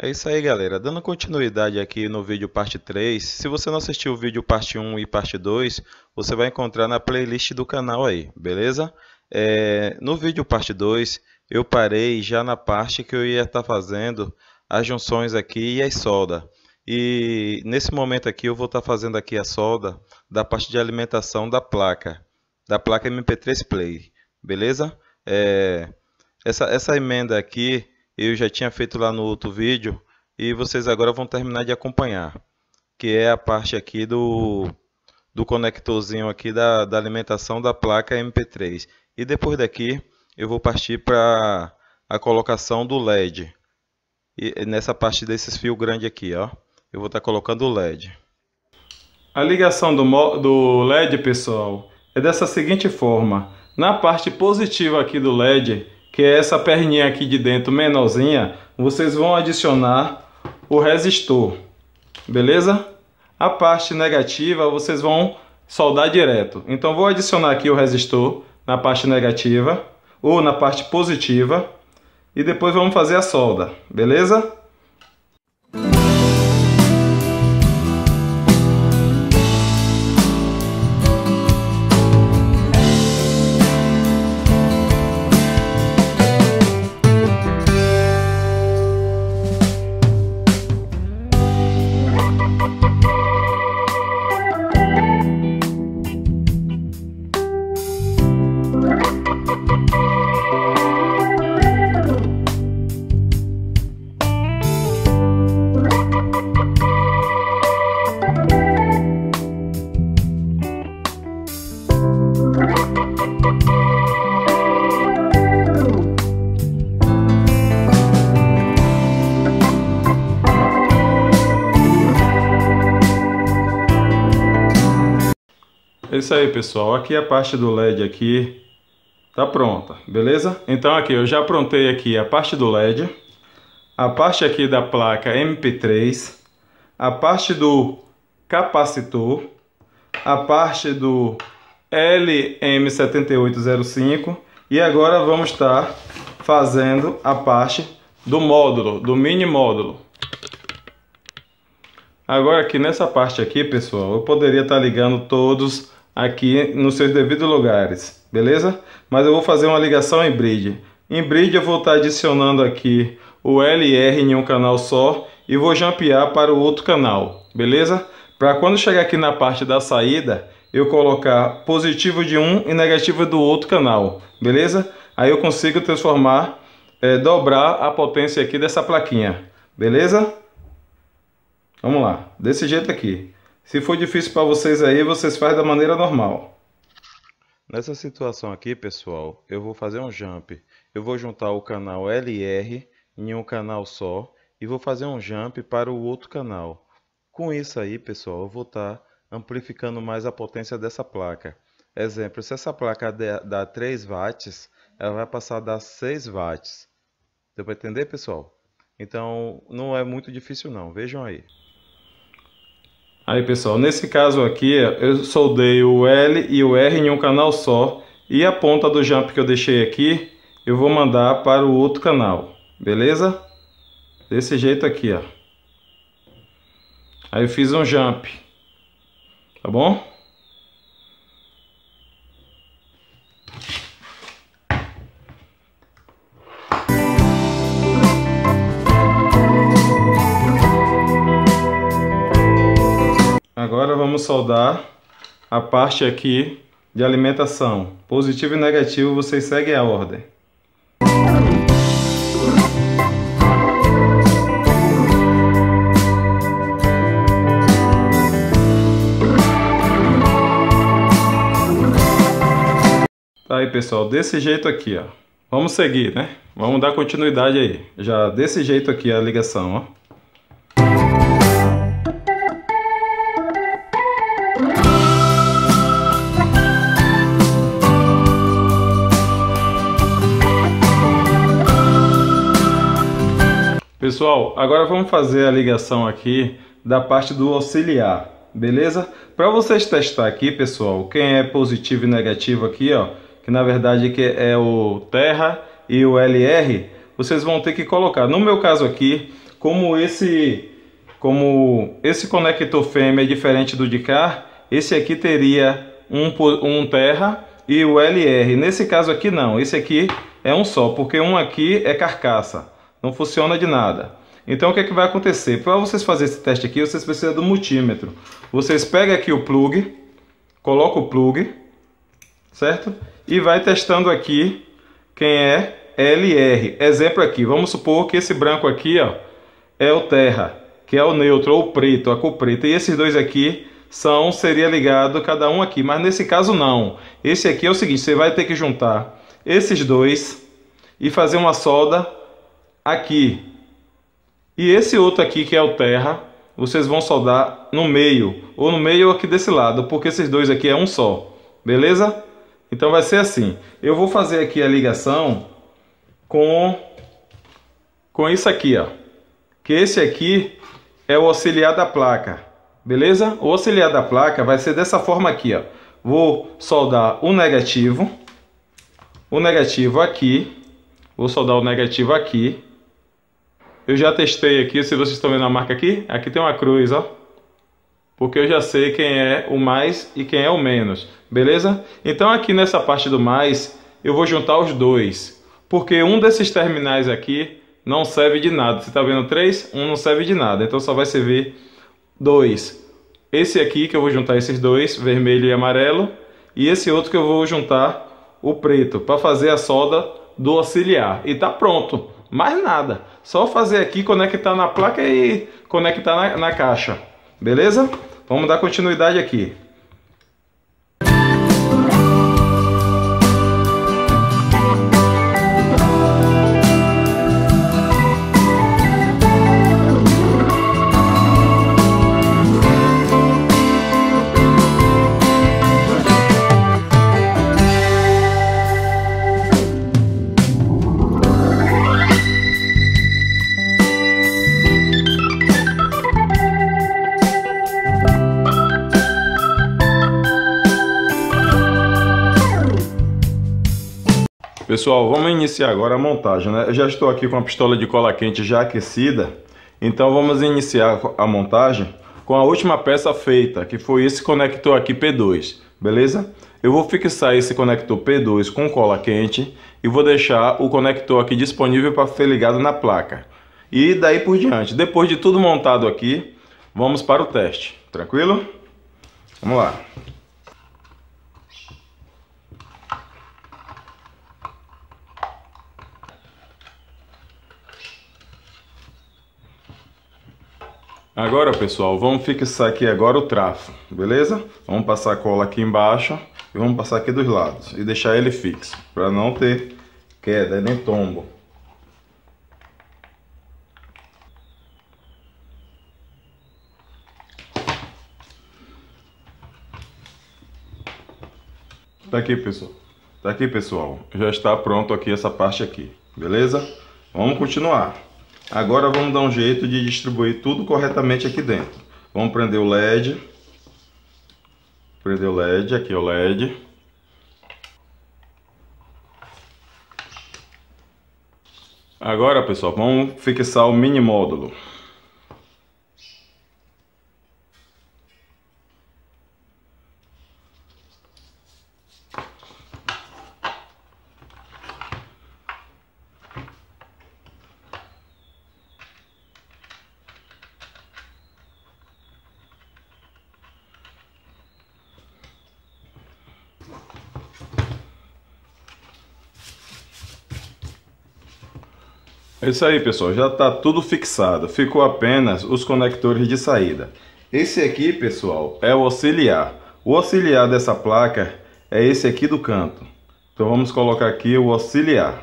É isso aí, galera. Dando continuidade aqui no vídeo parte 3. Se você não assistiu o vídeo parte 1 e parte 2, você vai encontrar na playlist do canal aí, beleza? No vídeo parte 2, eu parei já na parte que eu ia estar fazendo as junções aqui e as soldas. E nesse momento aqui eu vou estar fazendo aqui a solda da parte de alimentação da placa MP3 Play, beleza? Essa emenda aqui eu já tinha feito lá no outro vídeo e vocês agora vão terminar de acompanhar, que é a parte aqui do conectorzinho aqui da alimentação da placa MP3. E depois daqui eu vou partir para a colocação do LED. E nessa parte desses fios grandes aqui, ó, eu vou estar colocando o LED. A ligação do LED, pessoal, é dessa seguinte forma. Na parte positiva aqui do LED, que é essa perninha aqui de dentro menorzinha, vocês vão adicionar o resistor, beleza? A parte negativa vocês vão soldar direto. Então vou adicionar aqui o resistor na parte negativa ou na parte positiva e depois vamos fazer a solda, beleza? É isso aí, pessoal. Aqui a parte do LED aqui tá pronta, beleza? Então aqui eu já aprontei aqui a parte do LED, a parte aqui da placa MP3, a parte do capacitor, a parte do LM7805 e agora vamos estar fazendo a parte do módulo, do mini módulo. Agora aqui nessa parte aqui, pessoal, eu poderia estar ligando todos aqui nos seus devidos lugares, beleza? Mas eu vou fazer uma ligação em bridge. Em bridge eu vou estar adicionando aqui o LR em um canal só e vou jampear para o outro canal, beleza? Para quando chegar aqui na parte da saída, eu colocar positivo de um e negativo do outro canal, beleza? Aí eu consigo transformar, dobrar a potência aqui dessa plaquinha, beleza? Vamos lá, desse jeito aqui. Se for difícil para vocês aí, vocês fazem da maneira normal. Nessa situação aqui, pessoal, eu vou fazer um jump. Eu vou juntar o canal LR em um canal só e vou fazer um jump para o outro canal. Com isso aí, pessoal, eu vou estar amplificando mais a potência dessa placa. Exemplo, se essa placa dá 3 watts, ela vai passar a dar 6 watts. Deu para entender, pessoal? Então, não é muito difícil não. Vejam aí. Aí, pessoal, nesse caso aqui, eu soldei o L e o R em um canal só. E a ponta do jump que eu deixei aqui, eu vou mandar para o outro canal. Beleza? Desse jeito aqui, ó. Aí eu fiz um jump. Tá bom? Agora vamos soldar a parte aqui de alimentação. Positivo e negativo, vocês seguem a ordem. Tá aí, pessoal, desse jeito aqui, ó. Vamos seguir, né? Vamos dar continuidade aí. Já desse jeito aqui a ligação, ó. Pessoal, agora vamos fazer a ligação aqui da parte do auxiliar, beleza? Para vocês testar aqui, pessoal, quem é positivo e negativo aqui, ó, que na verdade que é o terra e o LR, vocês vão ter que colocar. No meu caso aqui, como esse conector fêmea é diferente do de cá, esse aqui teria um terra e o LR. Nesse caso aqui não, esse aqui é um só, porque um aqui é carcaça, não funciona de nada. Então o que é que vai acontecer? Para vocês fazerem esse teste aqui, vocês precisam do multímetro. Vocês pegam aqui o plug, colocam o plug, certo? E vai testando aqui quem é LR. Exemplo aqui, vamos supor que esse branco aqui, ó, é o terra, que é o neutro, ou o preto, a cor preta. E esses dois aqui seria ligado cada um aqui, mas nesse caso não. Esse aqui é o seguinte, você vai ter que juntar esses dois e fazer uma solda aqui. E esse outro aqui, que é o terra, vocês vão soldar no meio, ou no meio aqui desse lado, porque esses dois aqui é um só, beleza? Então vai ser assim. Eu vou fazer aqui a ligação com isso aqui, ó. Que esse aqui é o auxiliar da placa, beleza? O auxiliar da placa vai ser dessa forma aqui, ó. Vou soldar o negativo aqui, vou soldar o negativo aqui. Eu já testei aqui, se vocês estão vendo a marca aqui, aqui tem uma cruz, ó. Porque eu já sei quem é o mais e quem é o menos, beleza? Então aqui nessa parte do mais, eu vou juntar os dois. Porque um desses terminais aqui não serve de nada. Você está vendo 3? Um não serve de nada, então só vai servir 2. Esse aqui que eu vou juntar esses dois, vermelho e amarelo. E esse outro que eu vou juntar o preto, para fazer a solda do auxiliar. E tá pronto, mais nada. Só fazer aqui, conectar na placa e conectar na caixa. Beleza? Vamos dar continuidade aqui. Pessoal, vamos iniciar agora a montagem, né? Eu já estou aqui com a pistola de cola quente já aquecida, então vamos iniciar a montagem com a última peça feita, que foi esse conector aqui P2, beleza? Eu vou fixar esse conector P2 com cola quente e vou deixar o conector aqui disponível para ser ligado na placa. E daí por diante, depois de tudo montado aqui, vamos para o teste, tranquilo? Vamos lá. Agora, pessoal, vamos fixar aqui agora o trafo, beleza? Vamos passar a cola aqui embaixo e vamos passar aqui dos lados e deixar ele fixo, para não ter queda nem tombo. Tá aqui, pessoal. Tá aqui, pessoal. Já está pronto aqui essa parte aqui, beleza? Vamos continuar. Agora vamos dar um jeito de distribuir tudo corretamente aqui dentro. Vamos prender o LED. Prender o LED, aqui é o LED. Agora, pessoal, vamos fixar o mini módulo. É isso aí, pessoal, já está tudo fixado, ficou apenas os conectores de saída. Esse aqui, pessoal, é o auxiliar. O auxiliar dessa placa é esse aqui do canto. Então vamos colocar aqui o auxiliar.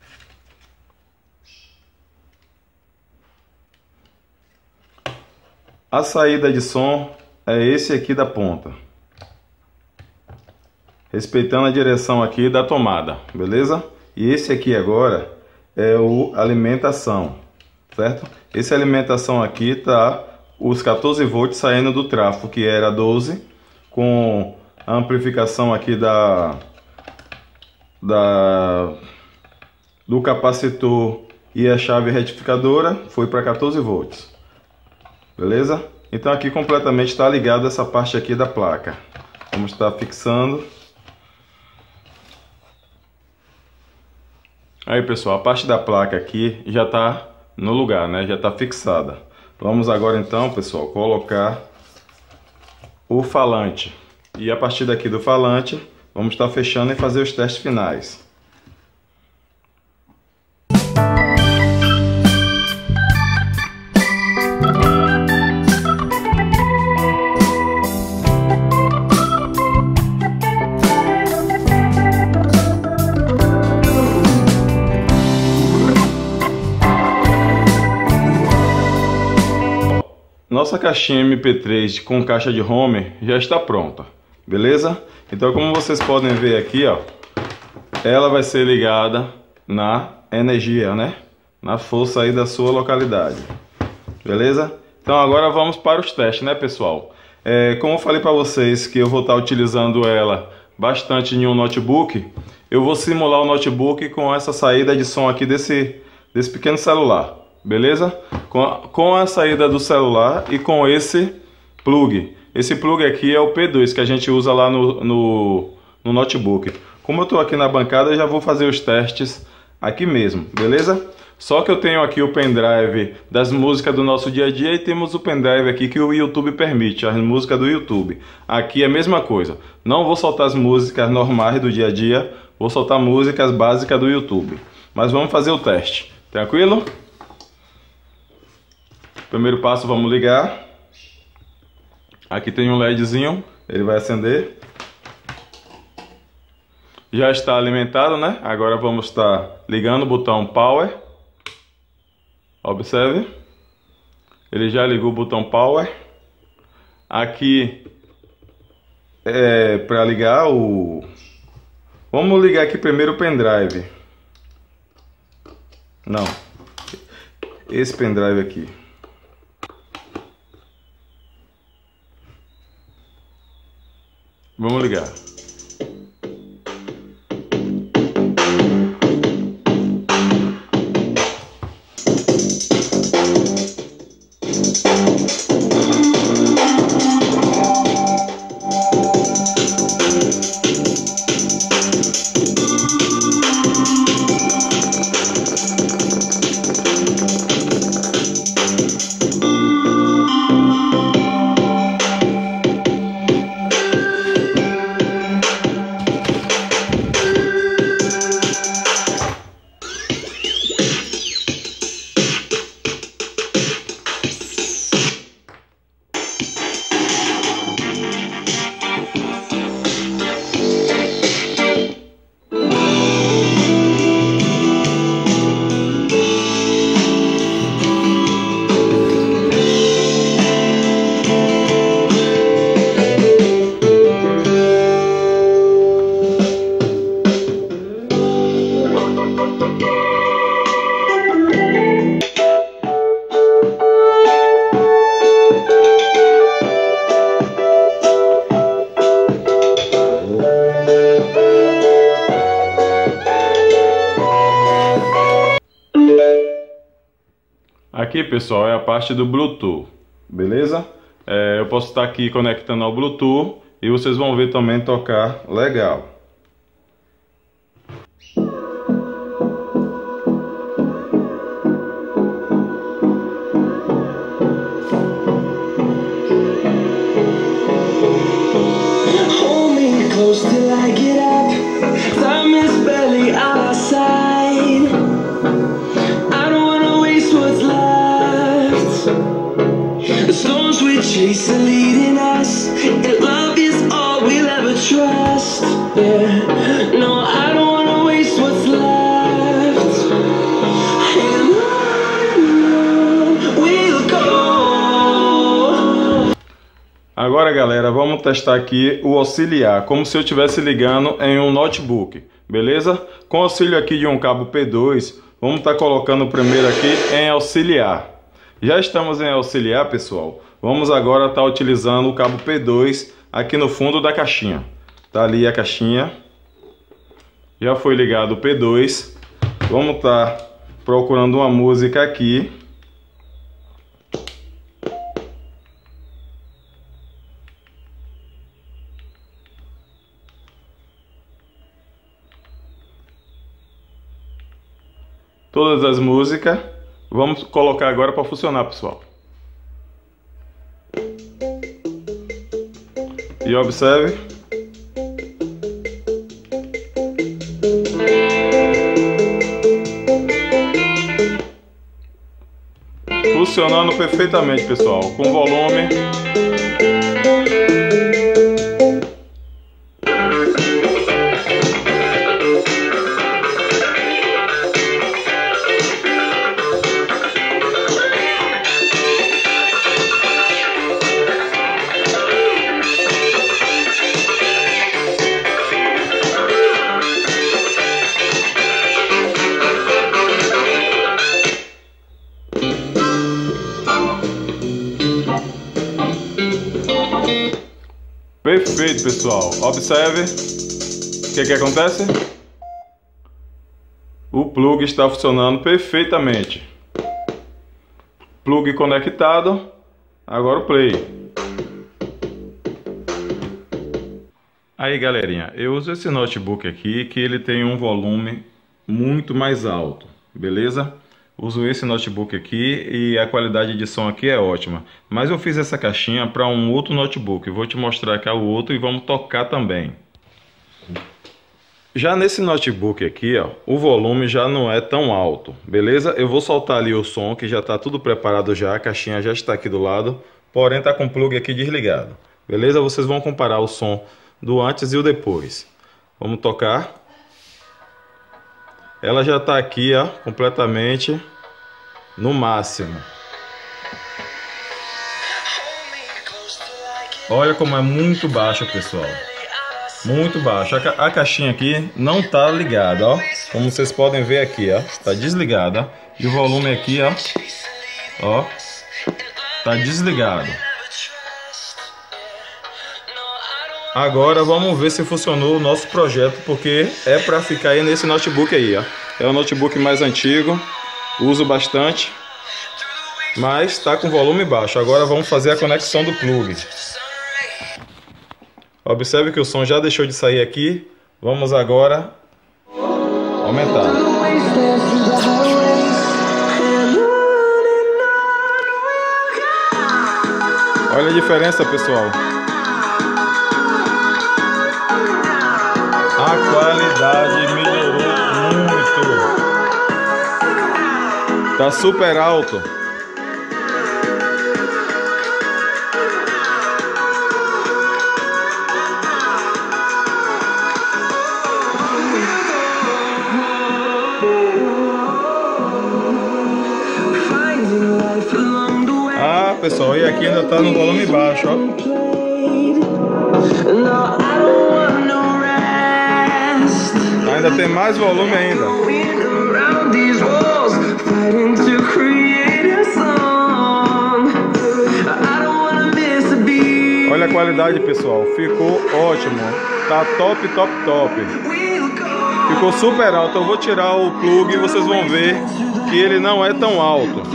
A saída de som é esse aqui da ponta, respeitando a direção aqui da tomada, beleza? E esse aqui agora é o alimentação, certo? Esse alimentação aqui tá os 14 volts saindo do trafo, que era 12, com a amplificação aqui do capacitor e a chave retificadora foi para 14 volts. Beleza? Então aqui completamente está ligado essa parte aqui da placa. Vamos estar fixando. Aí pessoal, a parte da placa aqui já está no lugar, né? Já está fixada. Vamos agora então, pessoal, colocar o falante. E a partir daqui do falante, vamos estar fechando e fazer os testes finais. Nossa caixinha MP3 com caixa de home já está pronta, beleza? Então, como vocês podem ver aqui, ó, ela vai ser ligada na energia, né? Na força aí da sua localidade, beleza? Então agora vamos para os testes, né, pessoal? Como eu falei para vocês que eu vou estar utilizando ela bastante em um notebook, eu vou simular o notebook com essa saída de som aqui desse pequeno celular. Beleza? Com a saída do celular e com esse plug. Esse plug aqui é o P2 que a gente usa lá no notebook. Como eu estou aqui na bancada, eu já vou fazer os testes aqui mesmo, beleza? Só que eu tenho aqui o pendrive das músicas do nosso dia a dia e temos o pendrive aqui que o YouTube permite, as músicas do YouTube. Aqui é a mesma coisa. Não vou soltar as músicas normais do dia a dia, vou soltar músicas básicas do YouTube. Mas vamos fazer o teste. Tranquilo? Primeiro passo, vamos ligar. Aqui tem um LEDzinho, ele vai acender. Já está alimentado, né? Agora vamos estar ligando o botão Power. Observe. Ele já ligou o botão Power. Aqui é para ligar o... Vamos ligar aqui primeiro o pendrive. Não. Esse pendrive aqui. Vamos ligar. Aqui, pessoal, é a parte do Bluetooth, beleza? Eu posso estar aqui conectando ao Bluetooth e vocês vão ver também tocar legal. Chase are leading us, and love is all we'll ever trust. Yeah, no, I don't wanna waste what's left, and on we'll go. Agora, galera, vamos testar aqui o auxiliar, como se eu estivesse ligando em um notebook, beleza? Com auxílio aqui de um cabo P2, vamos estar colocando primeiro aqui em auxiliar. Já estamos em auxiliar, pessoal. Vamos agora estar utilizando o cabo P2 aqui no fundo da caixinha. Tá ali a caixinha. Já foi ligado o P2. Vamos estar procurando uma música aqui. Todas as músicas. Vamos colocar agora para funcionar, pessoal. E observe. Funcionando perfeitamente, pessoal, com volume. Perfeito, pessoal. Observe o que acontece. O plug está funcionando perfeitamente. Plug conectado. Agora o play. Aí, galerinha, eu uso esse notebook aqui que ele tem um volume muito mais alto, beleza? Uso esse notebook aqui e a qualidade de som aqui é ótima. Mas eu fiz essa caixinha para um outro notebook. Vou te mostrar cá o outro e vamos tocar também. Já nesse notebook aqui, ó, o volume já não é tão alto, beleza? Eu vou soltar ali o som que já está tudo preparado já. A caixinha já está aqui do lado, porém está com o plug aqui desligado. Beleza? Vocês vão comparar o som do antes e o depois. Vamos tocar. Ela já está aqui, ó, completamente no máximo. Olha como é muito baixo, pessoal. Muito baixo. A caixinha aqui não está ligada, ó. Como vocês podem ver aqui, ó, está desligada. E o volume aqui, ó, está desligado. Agora vamos ver se funcionou o nosso projeto, porque é para ficar aí nesse notebook aí, ó. É um notebook mais antigo, uso bastante, mas está com volume baixo. Agora vamos fazer a conexão do plug. Observe que o som já deixou de sair aqui. Vamos agora aumentar. Olha a diferença, pessoal. A qualidade melhorou muito. Tá super alto. Ah, pessoal, e aqui ainda tá no volume baixo, ó. Ainda tem mais volume ainda. Olha a qualidade, pessoal. Ficou ótimo. Tá top, top, top. Ficou super alto. Eu vou tirar o plug e vocês vão ver que ele não é tão alto.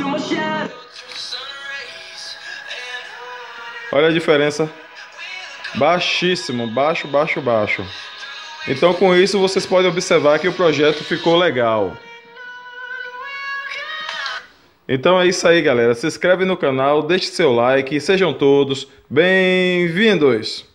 Olha a diferença. Baixíssimo. Baixo, baixo, baixo. Então com isso vocês podem observar que o projeto ficou legal. Então é isso aí, galera. Se inscreve no canal, deixe seu like e sejam todos bem-vindos!